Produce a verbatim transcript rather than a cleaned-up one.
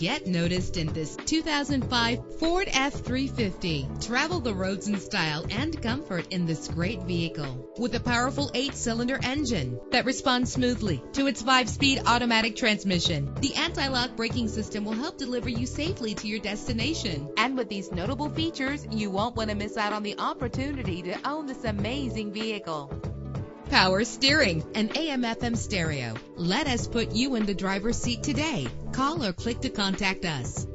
Get noticed in this two thousand five Ford F three fifty. Travel the roads in style and comfort in this great vehicle. With a powerful eight-cylinder engine that responds smoothly to its five-speed automatic transmission, the anti-lock braking system will help deliver you safely to your destination. And with these notable features, you won't want to miss out on the opportunity to own this amazing vehicle. Power steering and A M F M stereo. Let us put you in the driver's seat today. Call or click to contact us.